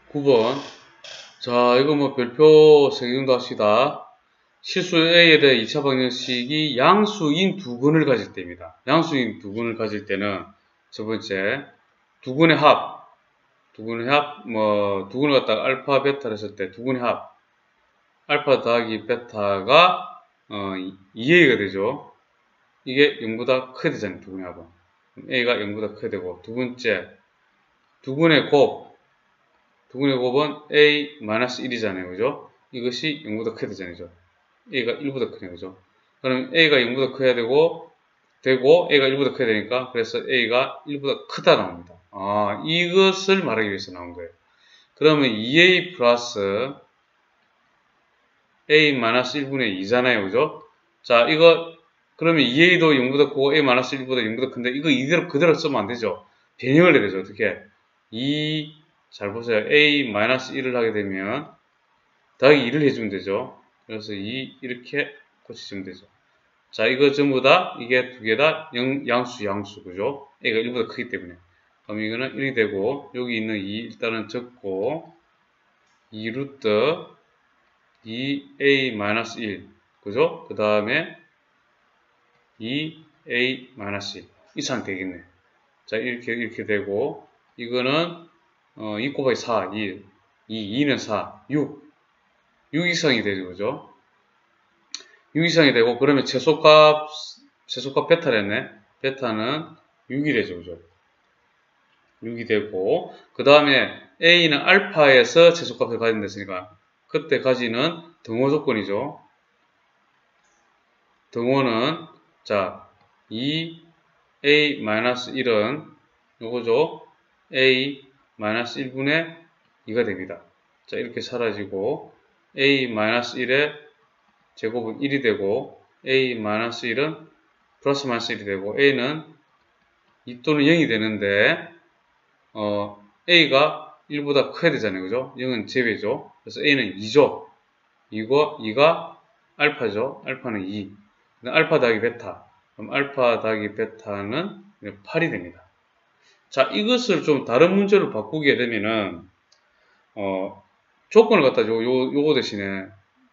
9번. 자, 이거 뭐 별표 3개 합시다. 실수 A에 대해 2차 방정식이 양수인 두근을 가질 때입니다. 양수인 두근을 가질 때는 첫 번째, 두근의 합, 두근을 갖다가 알파, 베타를 했을 때 두근의 합, 알파 더하기 베타가 2A가 되죠. 이게 0보다 크게 되잖아요, 두근의 합은. A가 0보다 크게 되고, 두 번째, 두근의 곱은 A-1이잖아요, 그죠? 이것이 0보다 크게 되잖아요, A가 1보다 크네, 그죠? 그럼 A가 0보다 커야 되고, A가 1보다 커야 되니까, 그래서 A가 1보다 크다 나옵니다. 아, 이것을 말하기 위해서 나온 거예요. 그러면 2A 플러스 A-1분의 2잖아요, 그죠? 자, 그러면 2A도 0보다 크고 A-1보다 0보다 큰데, 이거 이대로 그대로 쓰면 안 되죠? 변형을 해야 되죠, 어떻게? 잘 보세요. A-1을 하게 되면, 더하기 2를 해주면 되죠. 그래서 이렇게 고치시면 되죠. 자, 이거 전부 다, 이게 두 개 다 양수, 그죠? A가 1보다 크기 때문에. 그럼 이거는 1이 되고, 여기 있는 2 일단은 적고, 2루트 2A-1, 그죠? 그 다음에 2A-1. 이 상태 되겠네. 자, 이렇게 되고, 이거는, 2 곱하기 4, 2는 4, 6 이상이 되죠, 그죠? 6 이상이 되고, 그러면 최소값 베타를 했네. 베타는 6이 되죠, 그죠? 6이 되고, 그 다음에 A는 알파에서 최소값을 가진다 했으니까, 그때 가지는 등호 조건이죠. 등호는, 자, 2A-1은, 요거죠. A-1분의 2가 됩니다. 자, 이렇게 사라지고, A-1의 제곱은 1이 되고, A-1은 플러스 마이너스 1이 되고, A는 2 또는 0이 되는데, A가 1보다 커야 되잖아요, 그죠? 0은 제외죠. 그래서 A는 2죠. 2가 알파죠. 알파는 2. 알파 더하기 베타. 그럼 알파 더하기 베타는 8이 됩니다. 자, 이것을 좀 다른 문제로 바꾸게 되면은, 조건을 갖다 줘. 요거 대신에,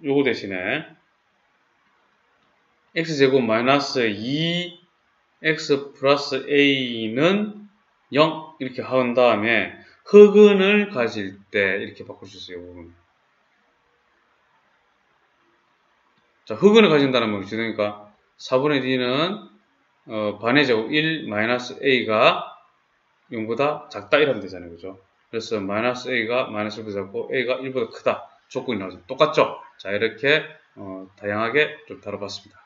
x제곱 마이너스 2x 플러스 a는 0 이렇게 한 다음에 흑은을 가질 때 이렇게 바꿀 수 있어요. 부분. 자, 흑은을 가진다는 건 무엇이니까 4분의 d는 반의 제곱 1 마이너스 a가 0보다 작다 이러면 되잖아요, 그죠? 그래서 마이너스 a가 마이너스 1보다 작고 a가 1보다 크다 조건이 나오죠. 똑같죠? 자, 이렇게 다양하게 좀 다뤄봤습니다.